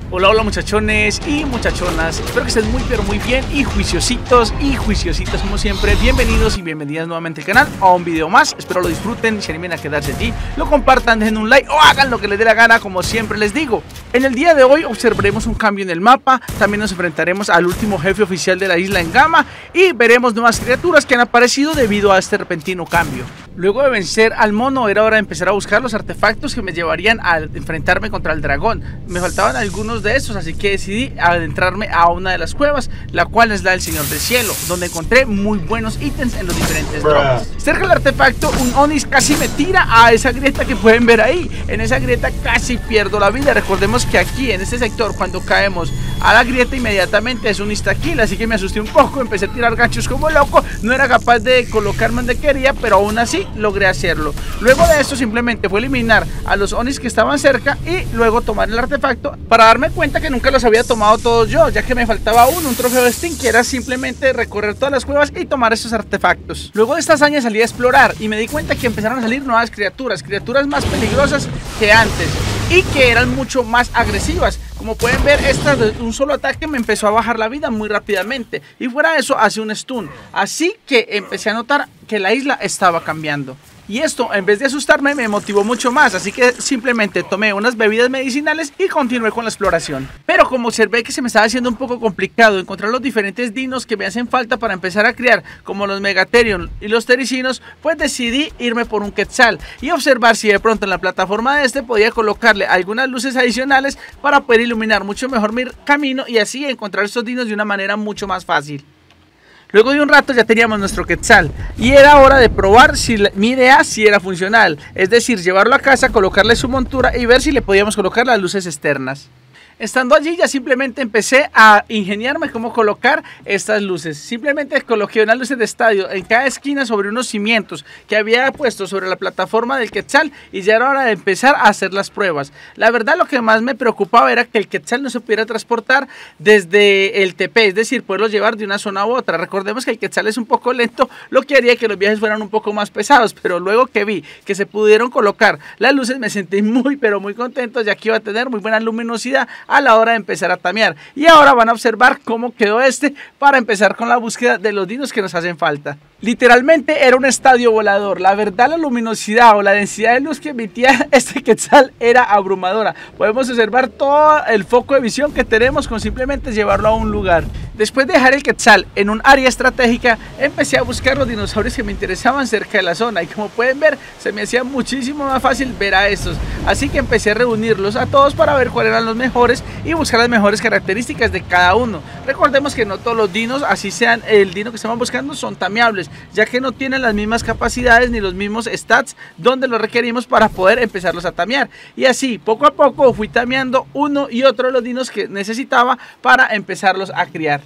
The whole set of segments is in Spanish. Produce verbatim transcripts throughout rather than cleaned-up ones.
Hola, hola muchachones y muchachonas, espero que estén muy pero muy bien y juiciositos y juiciositas como siempre. Bienvenidos y bienvenidas nuevamente al canal a un video más, espero lo disfruten, se animen a quedarse allí, lo compartan, dejen un like o hagan lo que les dé la gana como siempre les digo. En el día de hoy observaremos un cambio en el mapa, también nos enfrentaremos al último jefe oficial de la isla en Gama y veremos nuevas criaturas que han aparecido debido a este repentino cambio. Luego de vencer al mono era hora de empezar a buscar los artefactos que me llevarían a enfrentarme contra el dragón. Me faltaban algunos de esos, así que decidí adentrarme a una de las cuevas, la cual es la del Señor del Cielo, donde encontré muy buenos ítems en los diferentes drops. Cerca del artefacto, un Onis casi me tira a esa grieta que pueden ver ahí. En esa grieta casi pierdo la vida. Recordemos que aquí en este sector, cuando caemos a la grieta, inmediatamente es un insta-kill, así que me asusté un poco, empecé a tirar ganchos como loco. No era capaz de colocarme donde quería, pero aún así logré hacerlo. Luego de esto simplemente fue eliminar a los Onis que estaban cerca y luego tomar el artefacto para darme cuenta que nunca los había tomado todos yo, ya que me faltaba uno, un trofeo de Sting, que era simplemente recorrer todas las cuevas y tomar esos artefactos. Luego de esta hazaña salí a explorar y me di cuenta que empezaron a salir nuevas criaturas, criaturas más peligrosas que antes y que eran mucho más agresivas. Como pueden ver, esta de un solo ataque me empezó a bajar la vida muy rápidamente y fuera de eso hace un stun, así que empecé a notar que la isla estaba cambiando. Y esto, en vez de asustarme, me motivó mucho más, así que simplemente tomé unas bebidas medicinales y continué con la exploración. Pero como observé que se me estaba haciendo un poco complicado encontrar los diferentes dinos que me hacen falta para empezar a criar, como los Megatherion y los Tericinos, pues decidí irme por un Quetzal y observar si de pronto en la plataforma de este podía colocarle algunas luces adicionales para poder iluminar mucho mejor mi camino y así encontrar estos dinos de una manera mucho más fácil. Luego de un rato ya teníamos nuestro Quetzal y era hora de probar si la, mi idea si era funcional, es decir, llevarlo a casa, colocarle su montura y ver si le podíamos colocar las luces externas. Estando allí ya simplemente empecé a ingeniarme cómo colocar estas luces. Simplemente coloqué unas luces de estadio en cada esquina sobre unos cimientos que había puesto sobre la plataforma del Quetzal y ya era hora de empezar a hacer las pruebas. La verdad lo que más me preocupaba era que el Quetzal no se pudiera transportar desde el T P, es decir, poderlo llevar de una zona u otra. Recordemos que el Quetzal es un poco lento, lo que haría que los viajes fueran un poco más pesados, pero luego que vi que se pudieron colocar las luces me sentí muy pero muy contento, ya que iba a tener muy buena luminosidad a la hora de empezar a tamear. Y ahora van a observar cómo quedó este para empezar con la búsqueda de los dinos que nos hacen falta. Literalmente era un estadio volador. La verdad, la luminosidad o la densidad de luz que emitía este Quetzal era abrumadora. Podemos observar todo el foco de visión que tenemos con simplemente llevarlo a un lugar. Después de dejar el Quetzal en un área estratégica, empecé a buscar los dinosaurios que me interesaban cerca de la zona y como pueden ver, se me hacía muchísimo más fácil ver a estos. Así que empecé a reunirlos a todos para ver cuáles eran los mejores y buscar las mejores características de cada uno. Recordemos que no todos los dinos, así sean el dino que estamos buscando, son tameables, ya que no tienen las mismas capacidades ni los mismos stats donde los requerimos para poder empezarlos a tamear. Y así, poco a poco fui tameando uno y otro de los dinos que necesitaba para empezarlos a criar.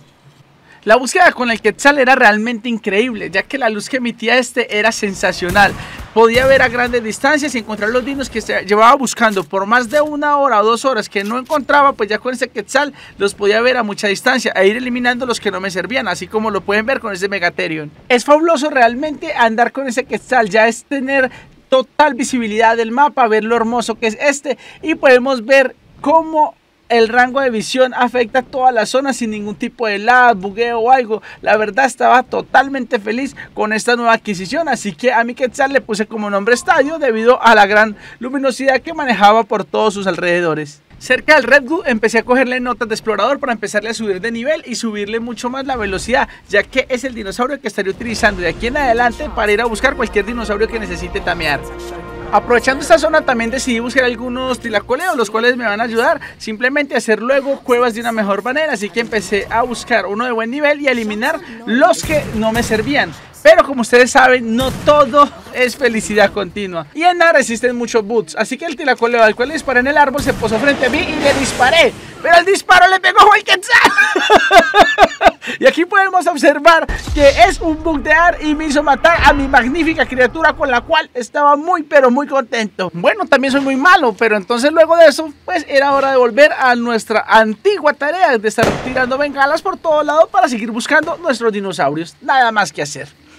La búsqueda con el Quetzal era realmente increíble, ya que la luz que emitía este era sensacional. Podía ver a grandes distancias y encontrar los dinos que se llevaba buscando por más de una hora o dos horas que no encontraba, pues ya con ese Quetzal los podía ver a mucha distancia e ir eliminando los que no me servían, así como lo pueden ver con ese Megatherion. Es fabuloso realmente andar con ese Quetzal, ya es tener total visibilidad del mapa, ver lo hermoso que es este y podemos ver cómo el rango de visión afecta a toda la zona sin ningún tipo de lag, bugueo o algo. La verdad estaba totalmente feliz con esta nueva adquisición, así que a mi Quetzal le puse como nombre Estadio debido a la gran luminosidad que manejaba por todos sus alrededores. Cerca del Redwood empecé a cogerle notas de explorador para empezarle a subir de nivel y subirle mucho más la velocidad, ya que es el dinosaurio que estaría utilizando de aquí en adelante para ir a buscar cualquier dinosaurio que necesite tamear. Aprovechando esta zona también decidí buscar algunos tilacoleos, los cuales me van a ayudar simplemente a hacer luego cuevas de una mejor manera, así que empecé a buscar uno de buen nivel y a eliminar los que no me servían. Pero como ustedes saben, no todo es felicidad continua y en nada existen muchos boots, así que el tilacoleo al cual le disparé en el árbol se posó frente a mí y le disparé, pero el disparo le pegó al Quetzal. Y aquí podemos observar que es un bug de ar y me hizo matar a mi magnífica criatura con la cual estaba muy pero muy contento. Bueno, también soy muy malo, pero entonces luego de eso pues era hora de volver a nuestra antigua tarea de estar tirando bengalas por todo lado para seguir buscando nuestros dinosaurios. Nada más que hacer.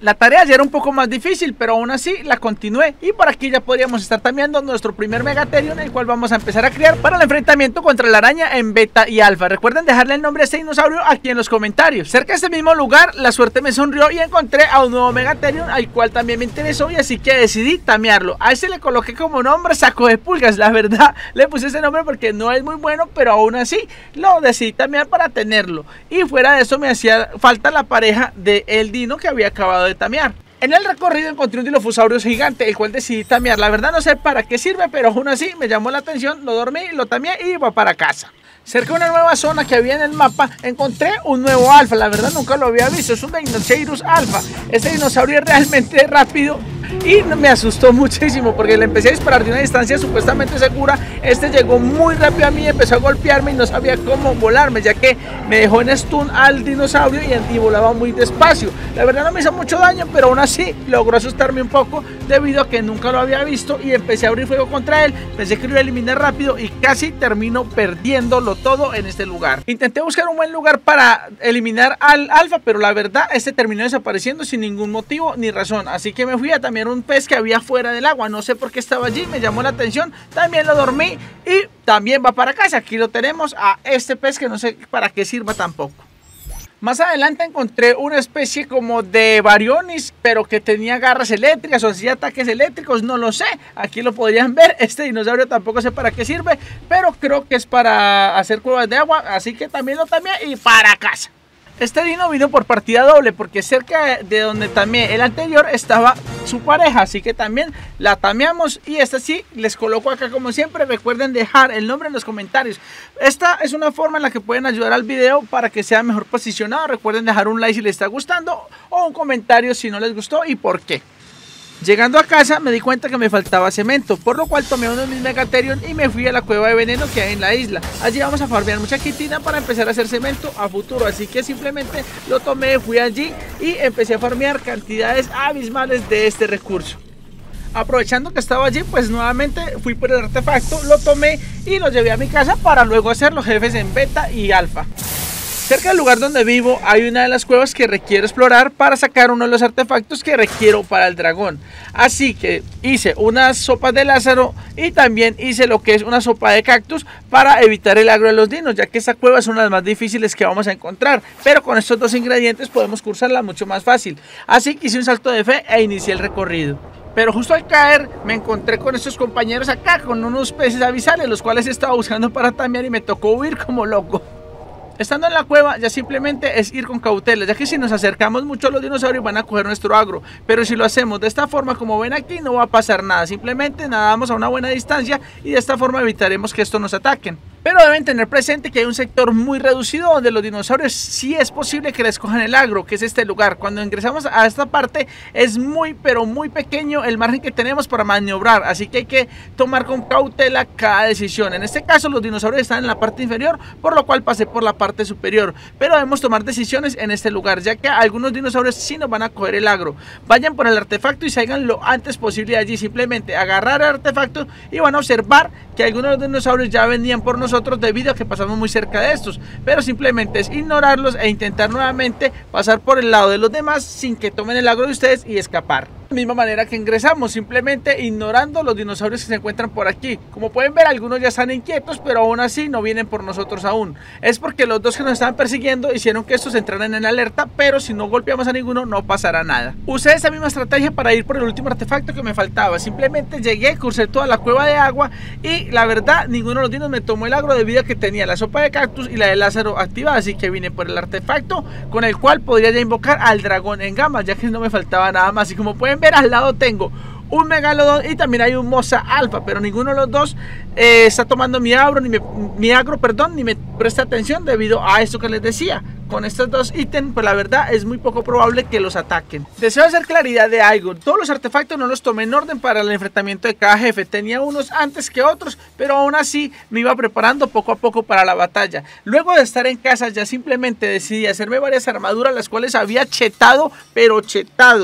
La tarea ya era un poco más difícil, pero aún así la continué. Y por aquí ya podríamos estar tameando nuestro primer Megatherium, el cual vamos a empezar a criar para el enfrentamiento contra la araña en beta y alfa. Recuerden dejarle el nombre a este dinosaurio aquí en los comentarios. Cerca de este mismo lugar, la suerte me sonrió y encontré a un nuevo Megatherium, al cual también me interesó, y así que decidí tamearlo. A ese le coloqué como nombre Saco de Pulgas. La verdad, le puse ese nombre porque no es muy bueno, pero aún así lo decidí tamear para tenerlo. Y fuera de eso me hacía falta la pareja de el dino que había acabado de tamear. En el recorrido encontré un Dilophosaurus gigante, el cual decidí tamear. La verdad no sé para qué sirve, pero aún así me llamó la atención, lo dormí, lo tameé y iba para casa. Cerca de una nueva zona que había en el mapa, encontré un nuevo alfa. La verdad nunca lo había visto, es un Deinocheirus alfa. Este dinosaurio es realmente rápido y me asustó muchísimo porque le empecé a disparar de una distancia supuestamente segura. Este llegó muy rápido a mí, empezó a golpearme y no sabía cómo volarme, ya que me dejó en stun al dinosaurio y, y volaba muy despacio. La verdad no me hizo mucho daño, pero aún así logró asustarme un poco debido a que nunca lo había visto, y empecé a abrir fuego contra él. Pensé que lo iba a eliminar rápido y casi termino perdiéndolo todo en este lugar. Intenté buscar un buen lugar para eliminar al alfa, pero la verdad este terminó desapareciendo sin ningún motivo ni razón, así que me fui a también un pez que había fuera del agua. No sé por qué estaba allí, me llamó la atención, también lo dormí y también va para casa. Aquí lo tenemos a este pez que no sé para qué sirva tampoco. Más adelante encontré una especie como de Baryonyx, pero que tenía garras eléctricas o hacía ataques eléctricos, no lo sé. Aquí lo podrían ver, este dinosaurio tampoco sé para qué sirve, pero creo que es para hacer cuevas de agua, así que también lo también y para casa. Este dino vino por partida doble porque cerca de donde tameé el anterior estaba su pareja, así que también la tameamos, y esta sí les coloco acá como siempre. Recuerden dejar el nombre en los comentarios. Esta es una forma en la que pueden ayudar al video para que sea mejor posicionado. Recuerden dejar un like si les está gustando o un comentario si no les gustó y por qué. Llegando a casa me di cuenta que me faltaba cemento, por lo cual tomé uno de mis Megatherium y me fui a la cueva de veneno que hay en la isla. Allí vamos a farmear mucha quitina para empezar a hacer cemento a futuro, así que simplemente lo tomé, fui allí y empecé a farmear cantidades abismales de este recurso. Aprovechando que estaba allí, pues nuevamente fui por el artefacto, lo tomé y lo llevé a mi casa para luego hacer los jefes en beta y alfa. Cerca del lugar donde vivo hay una de las cuevas que requiero explorar para sacar uno de los artefactos que requiero para el dragón. Así que hice unas sopas de Lázaro y también hice lo que es una sopa de cactus para evitar el agro de los dinos, ya que esta cueva es una de las más difíciles que vamos a encontrar. Pero con estos dos ingredientes podemos cursarla mucho más fácil. Así que hice un salto de fe e inicié el recorrido. Pero justo al caer me encontré con estos compañeros acá, con unos peces abisales, los cuales estaba buscando para tamear y me tocó huir como loco. Estando en la cueva ya simplemente es ir con cautela, ya que si nos acercamos mucho a los dinosaurios van a coger nuestro agro, pero si lo hacemos de esta forma como ven aquí no va a pasar nada, simplemente nadamos a una buena distancia y de esta forma evitaremos que estos nos ataquen. Pero deben tener presente que hay un sector muy reducido donde los dinosaurios sí es posible que les cojan el agro, que es este lugar. Cuando ingresamos a esta parte es muy pero muy pequeño el margen que tenemos para maniobrar, así que hay que tomar con cautela cada decisión. En este caso los dinosaurios están en la parte inferior, por lo cual pasé por la parte superior, pero debemos tomar decisiones en este lugar, ya que algunos dinosaurios sí nos van a coger el agro. Vayan por el artefacto y salgan lo antes posible de allí, simplemente agarrar el artefacto y van a observar que algunos de los dinosaurios ya venían por nosotros debido a que pasamos muy cerca de estos, pero simplemente es ignorarlos e intentar nuevamente pasar por el lado de los demás sin que tomen el agro de ustedes y escapar. De la misma manera que ingresamos, simplemente ignorando los dinosaurios que se encuentran por aquí. Como pueden ver, algunos ya están inquietos, pero aún así no vienen por nosotros aún. Es porque los dos que nos estaban persiguiendo hicieron que estos entraran en alerta, pero si no golpeamos a ninguno no pasará nada. Usé esa misma estrategia para ir por el último artefacto que me faltaba. Simplemente llegué, crucé toda la cueva de agua y la verdad ninguno de los dinos me tomó el agro debido a que tenía la sopa de cactus y la de Lázaro activada, así que vine por el artefacto con el cual podría ya invocar al dragón en gama, ya que no me faltaba nada más. Y como pueden ver, al lado tengo un Megalodon y también hay un Mosa Alfa, pero ninguno de los dos eh, está tomando mi agro, ni me, mi agro, perdón, ni me presta atención debido a esto que les decía. Con estos dos ítems, pues la verdad es muy poco probable que los ataquen. Deseo hacer claridad de algo. Todos los artefactos no los tomé en orden para el enfrentamiento de cada jefe. Tenía unos antes que otros, pero aún así me iba preparando poco a poco para la batalla. Luego de estar en casa ya simplemente decidí hacerme varias armaduras, las cuales había chetado, pero chetado.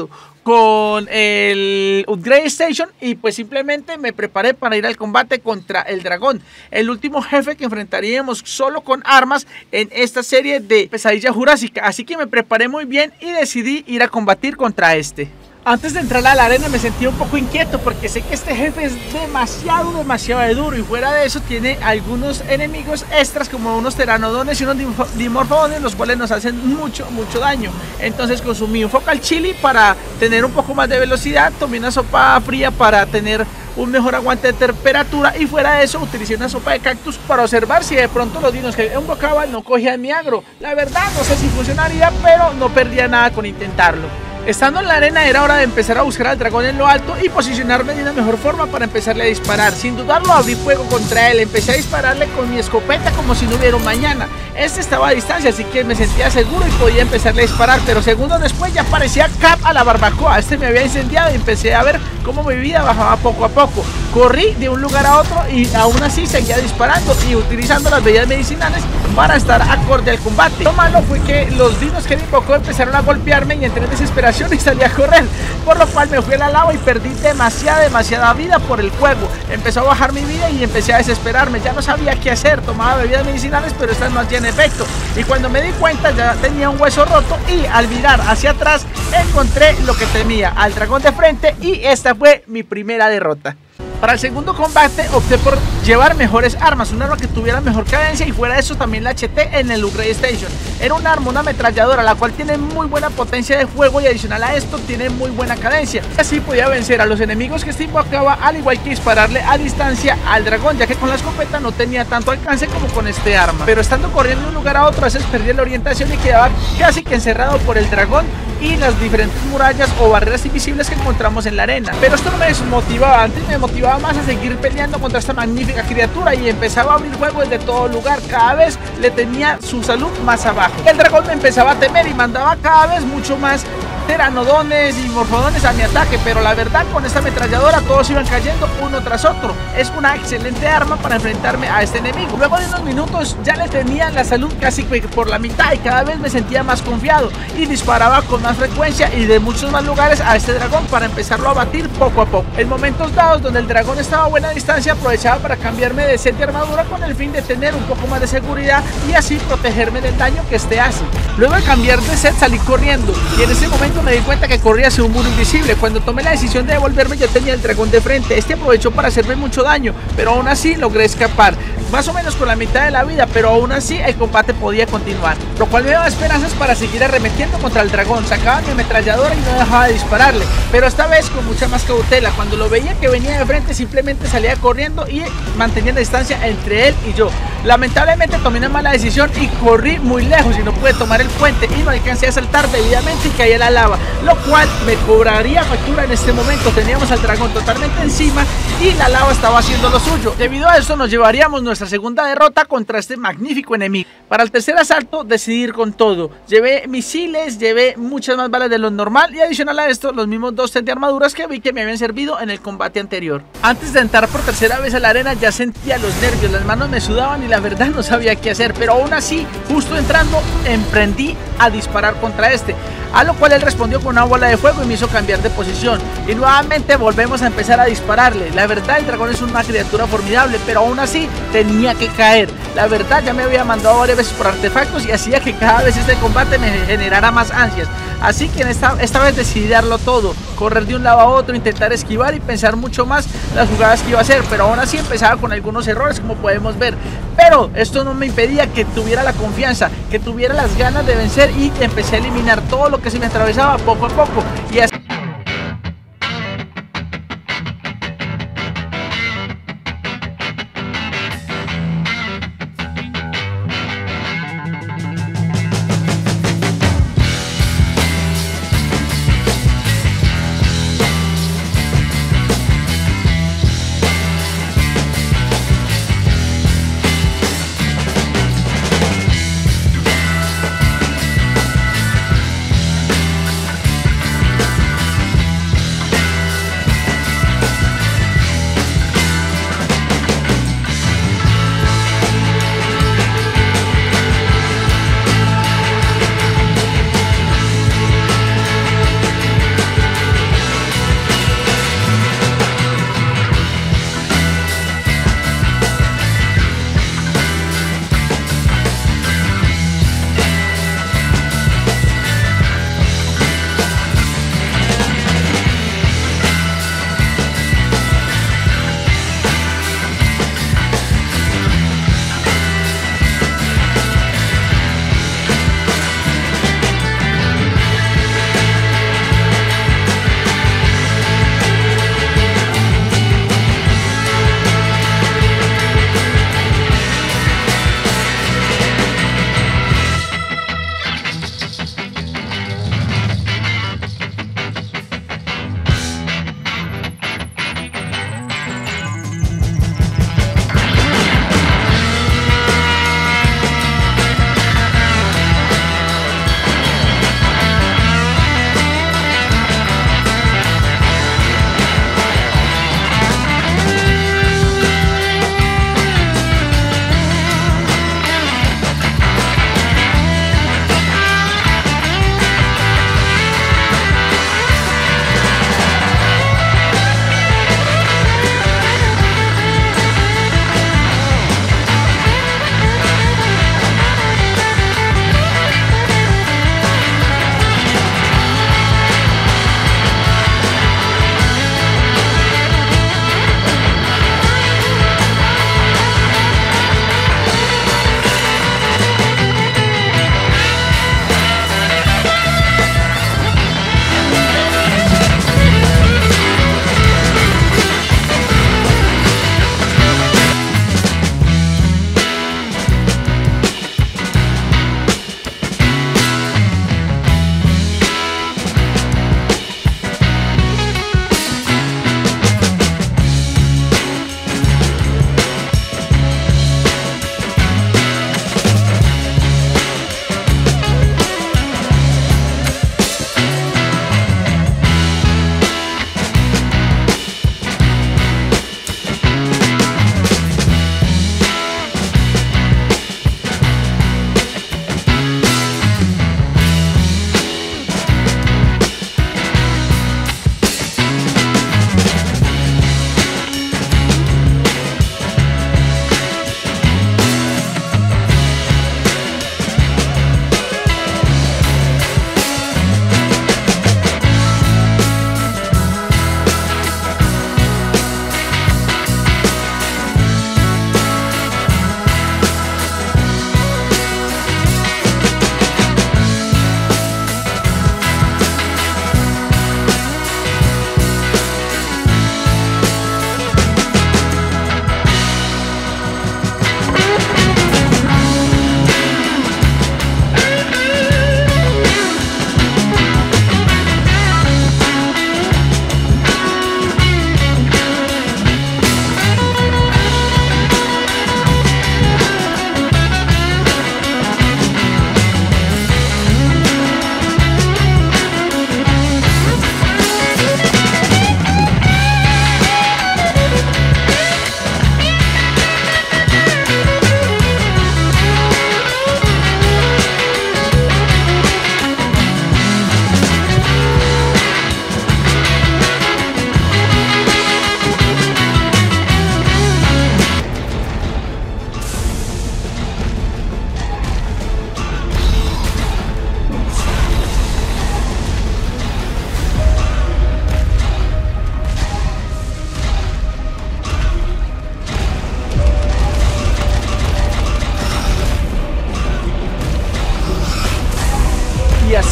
con el Upgrade Station y pues simplemente me preparé para ir al combate contra el dragón, el último jefe que enfrentaríamos solo con armas en esta serie de Pesadilla Jurásica. Así que me preparé muy bien y decidí ir a combatir contra este. Antes de entrar a la arena me sentí un poco inquieto porque sé que este jefe es demasiado, demasiado duro, y fuera de eso tiene algunos enemigos extras como unos teranodones y unos dimorfodones, los cuales nos hacen mucho, mucho daño. Entonces consumí un focal chili para tener un poco más de velocidad, tomé una sopa fría para tener un mejor aguante de temperatura, y fuera de eso utilicé una sopa de cactus para observar si de pronto los dinos que invocaban no cogían mi agro. La verdad no sé si funcionaría, pero no perdía nada con intentarlo. Estando en la arena era hora de empezar a buscar al dragón en lo alto y posicionarme de una mejor forma para empezarle a disparar. Sin dudarlo abrí fuego contra él, empecé a dispararle con mi escopeta como si no hubiera un mañana. Este estaba a distancia, así que me sentía seguro y podía empezarle a disparar, pero segundos después ya parecía Cap a la barbacoa. Este me había incendiado y empecé a ver cómo mi vida bajaba poco a poco. Corrí de un lugar a otro y aún así seguía disparando y utilizando las bebidas medicinales para estar acorde al combate. Lo malo fue que los dinos que me invocó empezaron a golpearme y entré en desesperación y salí a correr, por lo cual me fui a la lava y perdí demasiada, demasiada vida por el fuego. Empezó a bajar mi vida y empecé a desesperarme, ya no sabía qué hacer. Tomaba bebidas medicinales pero estas no hacían efecto, y cuando me di cuenta ya tenía un hueso roto, y al mirar hacia atrás encontré lo que temía, al dragón de frente, y esta fue mi primera derrota. Para el segundo combate opté por llevar mejores armas, un arma que tuviera mejor cadencia, y fuera de eso también la acheté en el Upgrade Station. Era un arma, una ametralladora, la cual tiene muy buena potencia de fuego y adicional a esto tiene muy buena cadencia. Así podía vencer a los enemigos que este invocaba, al igual que dispararle a distancia al dragón, ya que con la escopeta no tenía tanto alcance como con este arma. Pero estando corriendo de un lugar a otro, a veces perdía la orientación y quedaba casi que encerrado por el dragón y las diferentes murallas o barreras invisibles que encontramos en la arena. Pero esto no me desmotivaba, antes me motivaba más a seguir peleando contra esta magnífica criatura, y empezaba a abrir fuego desde todo lugar. Cada vez le tenía su salud más abajo. El dragón me empezaba a temer y mandaba cada vez mucho más teranodones y morfodones a mi ataque, pero la verdad con esta ametralladora todos iban cayendo uno tras otro. Es una excelente arma para enfrentarme a este enemigo. Luego de unos minutos ya le tenía la salud casi por la mitad y cada vez me sentía más confiado y disparaba con más frecuencia y de muchos más lugares a este dragón para empezarlo a batir poco a poco. En momentos dados donde el dragón estaba a buena distancia aprovechaba para cambiarme de set de armadura con el fin de tener un poco más de seguridad y así protegerme del daño que este hace. Luego de cambiar de set salí corriendo y en ese momento me di cuenta que corría hacia un muro invisible. Cuando tomé la decisión de devolverme yo tenía el dragón de frente. Este aprovechó para hacerme mucho daño, pero aún así logré escapar, más o menos con la mitad de la vida, pero aún así el combate podía continuar, lo cual me daba esperanzas para seguir arremetiendo contra el dragón. Sacaba mi ametralladora y no dejaba de dispararle, pero esta vez con mucha más cautela. Cuando lo veía que venía de frente simplemente salía corriendo y mantenía la distancia entre él y yo. Lamentablemente tomé una mala decisión y corrí muy lejos y no pude tomar el puente y no alcancé a saltar debidamente y caí a la lava, lo cual me cobraría factura en este momento. Teníamos al dragón totalmente encima y la lava estaba haciendo lo suyo. Debido a esto nos llevaríamos nuestra segunda derrota contra este magnífico enemigo. Para el tercer asalto decidí ir con todo. Llevé misiles, llevé muchas más balas de lo normal y adicional a esto los mismos dos sets de armaduras que vi que me habían servido en el combate anterior. Antes de entrar por tercera vez a la arena ya sentía los nervios, las manos me sudaban y la verdad no sabía qué hacer, pero aún así justo entrando emprendí a disparar contra este, a lo cual él respondió con una bola de fuego y me hizo cambiar de posición y nuevamente volvemos a empezar a dispararle. La verdad el dragón es una criatura formidable, pero aún así tenía que caer. La verdad ya me había mandado varias veces por artefactos y hacía que cada vez este combate me generara más ansias, así que en esta, esta vez decidí darlo todo, correr de un lado a otro, intentar esquivar y pensar mucho más las jugadas que iba a hacer, pero aún así empezaba con algunos errores como podemos ver, pero esto no me impedía que tuviera la confianza, que tuviera las ganas de vencer y empecé a eliminar todo lo que se me atravesaba poco a poco y así.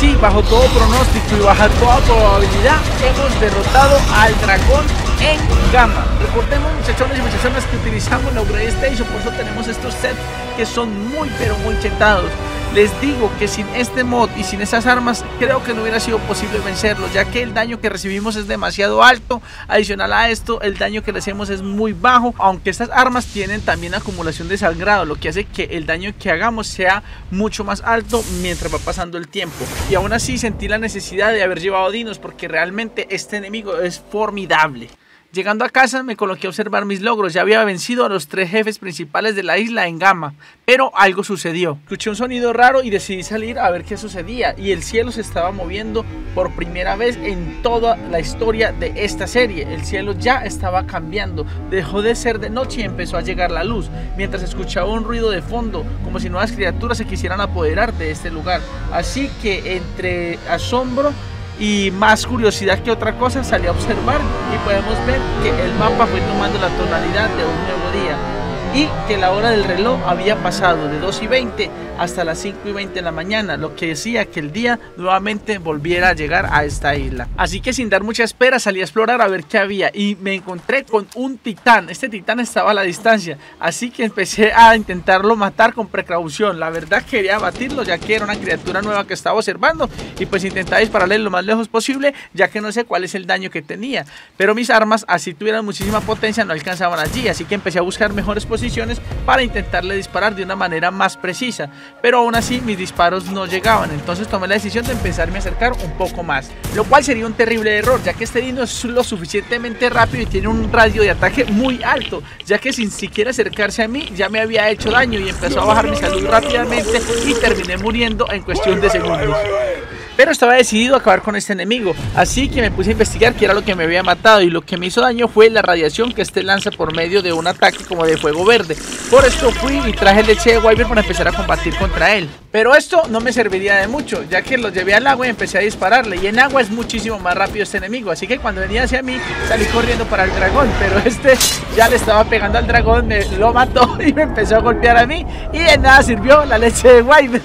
sí, bajo todo pronóstico y bajo toda probabilidad, hemos derrotado al dragón en Gama. Recordemos, muchachones y muchachonas, que utilizamos la Upgrade Station, por eso tenemos estos sets que son muy pero muy chetados. Les digo que sin este mod y sin esas armas creo que no hubiera sido posible vencerlos, ya que el daño que recibimos es demasiado alto. Adicional a esto, el daño que le hacemos es muy bajo, aunque estas armas tienen también acumulación de sangrado, lo que hace que el daño que hagamos sea mucho más alto mientras va pasando el tiempo. Y aún así sentí la necesidad de haber llevado dinos, porque realmente este enemigo es formidable. Llegando a casa me coloqué a observar mis logros. Ya había vencido a los tres jefes principales de la isla en Gama, pero algo sucedió. Escuché un sonido raro y decidí salir a ver qué sucedía, y el cielo se estaba moviendo por primera vez en toda la historia de esta serie. El cielo ya estaba cambiando, dejó de ser de noche y empezó a llegar la luz, mientras escuchaba un ruido de fondo, como si nuevas criaturas se quisieran apoderar de este lugar. Así que entre asombro y más curiosidad que otra cosa salí a observar, y podemos ver que el mapa fue tomando la tonalidad de un nuevo día y que la hora del reloj había pasado de dos y veinte hasta las cinco y veinte de la mañana, lo que decía que el día nuevamente volviera a llegar a esta isla. Así que sin dar mucha espera salí a explorar a ver qué había, y me encontré con un titán. Este titán estaba a la distancia, así que empecé a intentarlo matar con precaución. La verdad quería abatirlo, ya que era una criatura nueva que estaba observando, y pues intentaba dispararle lo más lejos posible, ya que no sé cuál es el daño que tenía. Pero mis armas, así tuvieran muchísima potencia, no alcanzaban allí, así que empecé a buscar mejores posiciones para intentarle disparar de una manera más precisa, pero aún así mis disparos no llegaban. Entonces tomé la decisión de empezarme a acercar un poco más, lo cual sería un terrible error, ya que este dino es lo suficientemente rápido y tiene un radio de ataque muy alto, ya que sin siquiera acercarse a mí ya me había hecho daño y empezó a bajar mi salud rápidamente y terminé muriendo en cuestión de segundos. Pero estaba decidido a acabar con este enemigo, así que me puse a investigar qué era lo que me había matado, y lo que me hizo daño fue la radiación que este lanza por medio de un ataque como de fuego verde. Por esto fui y traje leche de Wyvern para empezar a combatir contra él. Pero esto no me serviría de mucho, ya que lo llevé al agua y empecé a dispararle, y en agua es muchísimo más rápido este enemigo, así que cuando venía hacia mí salí corriendo para el dragón, pero este ya le estaba pegando al dragón, me lo mató y me empezó a golpear a mí, y de nada sirvió la leche de Wyvern.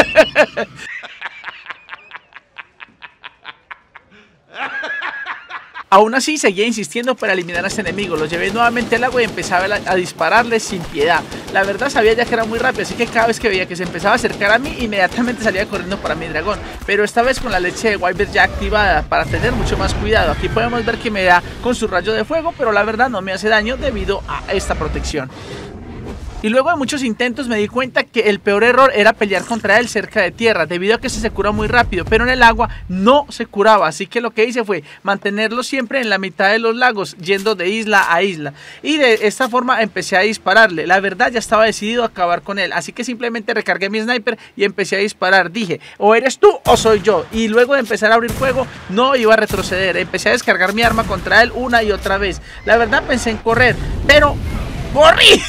Aún así seguía insistiendo para eliminar a este enemigo. Lo llevé nuevamente al agua y empezaba a dispararle sin piedad. La verdad sabía ya que era muy rápido, así que cada vez que veía que se empezaba a acercar a mí, inmediatamente salía corriendo para mi dragón, pero esta vez con la leche de Wyvern ya activada para tener mucho más cuidado. Aquí podemos ver que me da con su rayo de fuego, pero la verdad no me hace daño debido a esta protección. Y luego de muchos intentos me di cuenta que el peor error era pelear contra él cerca de tierra, debido a que se cura muy rápido, pero en el agua no se curaba. Así que lo que hice fue mantenerlo siempre en la mitad de los lagos, yendo de isla a isla, y de esta forma empecé a dispararle. La verdad ya estaba decidido a acabar con él, así que simplemente recargué mi sniper y empecé a disparar. Dije, o eres tú o soy yo, y luego de empezar a abrir fuego no iba a retroceder. Empecé a descargar mi arma contra él una y otra vez. La verdad pensé en correr, pero ¡corrí!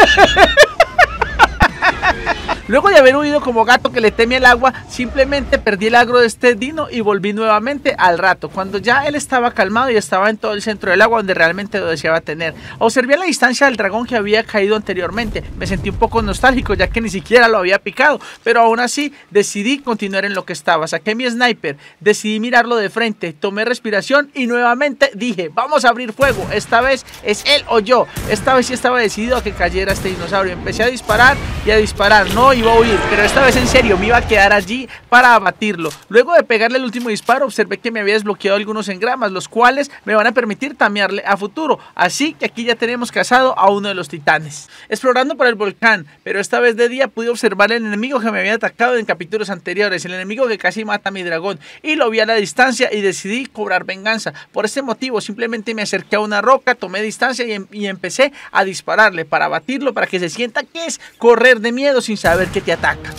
Luego de haber huido como gato que le teme al agua, simplemente perdí el agro de este dino y volví nuevamente al rato, cuando ya él estaba calmado y estaba en todo el centro del agua donde realmente lo deseaba tener. Observé a la distancia del dragón que había caído anteriormente. Me sentí un poco nostálgico, ya que ni siquiera lo había picado, pero aún así decidí continuar en lo que estaba. Saqué mi sniper, decidí mirarlo de frente, tomé respiración y nuevamente dije, vamos a abrir fuego. Esta vez es él o yo. Esta vez sí estaba decidido a que cayera este dinosaurio. Empecé a disparar y a disparar. No iba a huir, pero esta vez en serio me iba a quedar allí para abatirlo. Luego de pegarle el último disparo, observé que me había desbloqueado algunos engramas, los cuales me van a permitir tamearle a futuro. Así que aquí ya tenemos cazado a uno de los titanes. Explorando por el volcán, pero esta vez de día, pude observar el enemigo que me había atacado en capítulos anteriores, el enemigo que casi mata a mi dragón, y lo vi a la distancia y decidí cobrar venganza. Por este motivo simplemente me acerqué a una roca, tomé distancia y, em y empecé a dispararle para abatirlo, para que se sienta que es correr de miedo sin saber que te ataca.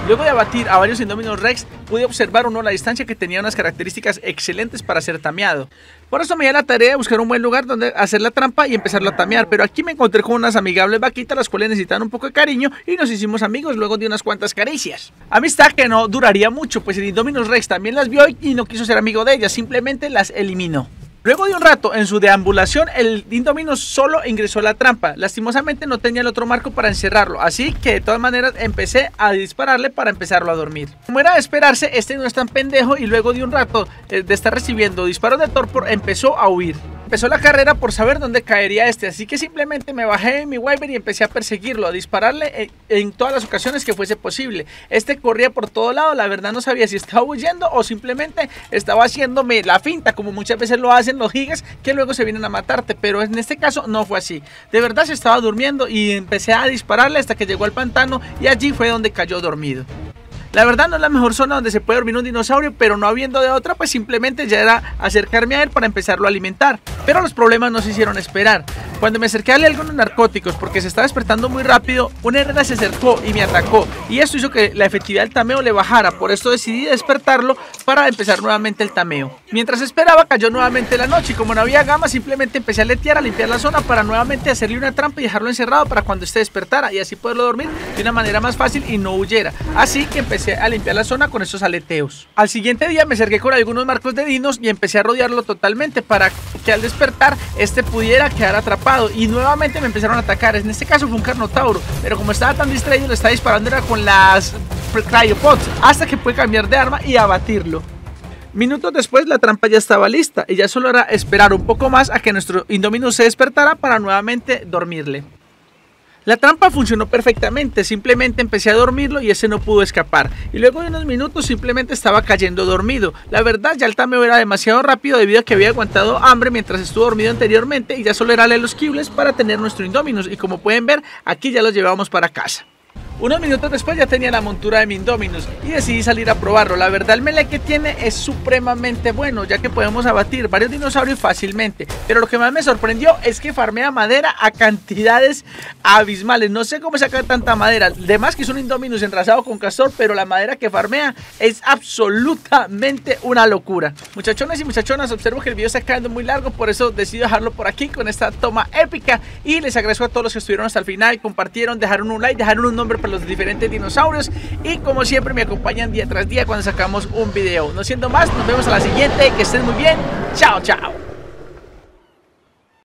Luego de abatir a varios Indominus Rex, pude observar uno a la distancia que tenía unas características excelentes para ser tameado. Por eso me di a la tarea de buscar un buen lugar donde hacer la trampa y empezarlo a tamear, pero aquí me encontré con unas amigables vaquitas las cuales necesitaban un poco de cariño y nos hicimos amigos luego de unas cuantas caricias. Amistad que no duraría mucho, pues el Indominus Rex también las vio y no quiso ser amigo de ellas, simplemente las eliminó. Luego de un rato en su deambulación, el Indominus solo ingresó a la trampa. Lastimosamente no tenía el otro marco para encerrarlo, así que de todas maneras empecé a dispararle para empezarlo a dormir. Como era de esperarse, este no es tan pendejo y luego de un rato de estar recibiendo disparos de torpor empezó a huir. Empezó la carrera por saber dónde caería este, así que simplemente me bajé de mi Wyvern y empecé a perseguirlo, a dispararle en, en todas las ocasiones que fuese posible. Este corría por todo lado, la verdad no sabía si estaba huyendo o simplemente estaba haciéndome la finta, como muchas veces lo hacen los gigas que luego se vienen a matarte, pero en este caso no fue así. De verdad se estaba durmiendo y empecé a dispararle hasta que llegó al pantano y allí fue donde cayó dormido. La verdad no es la mejor zona donde se puede dormir un dinosaurio, pero no habiendo de otra, pues simplemente ya era acercarme a él para empezarlo a alimentar. Pero los problemas no se hicieron esperar. Cuando me acerqué a darle algunos narcóticos porque se estaba despertando muy rápido, una herrera se acercó y me atacó. Y esto hizo que la efectividad del tameo le bajara, por esto decidí despertarlo para empezar nuevamente el tameo. Mientras esperaba cayó nuevamente la noche y como no había gama simplemente empecé a letear, a limpiar la zona para nuevamente hacerle una trampa y dejarlo encerrado para cuando este despertara y así poderlo dormir de una manera más fácil y no huyera. Así que empecé a limpiar la zona con estos aleteos. Al siguiente día me acerqué con algunos marcos de dinos y empecé a rodearlo totalmente para que al despertar este pudiera quedar atrapado y nuevamente me empezaron a atacar. En este caso fue un Carnotauro, pero como estaba tan distraído le estaba disparando era con las Cryopods hasta que pude cambiar de arma y abatirlo. Minutos después la trampa ya estaba lista y ya solo era esperar un poco más a que nuestro Indominus se despertara para nuevamente dormirle. La trampa funcionó perfectamente, simplemente empecé a dormirlo y ese no pudo escapar. Y luego de unos minutos simplemente estaba cayendo dormido. La verdad ya el tameo era demasiado rápido debido a que había aguantado hambre mientras estuvo dormido anteriormente y ya solo era darle los kibbles para tener nuestro Indominus. Y como pueden ver, aquí ya los llevamos para casa. Unos minutos después ya tenía la montura de mi Indominus y decidí salir a probarlo. La verdad el melee que tiene es supremamente bueno, ya que podemos abatir varios dinosaurios fácilmente. Pero lo que más me sorprendió es que farmea madera a cantidades abismales. No sé cómo sacar tanta madera. Además que es un Indominus enrasado con castor, pero la madera que farmea es absolutamente una locura. Muchachones y muchachonas, observo que el video está quedando muy largo, por eso decido dejarlo por aquí con esta toma épica. Y les agradezco a todos los que estuvieron hasta el final, compartieron, dejaron un like, dejaron un nombre para los diferentes dinosaurios y como siempre me acompañan día tras día cuando sacamos un video. No siendo más, nos vemos a la siguiente, que estén muy bien, chao chao.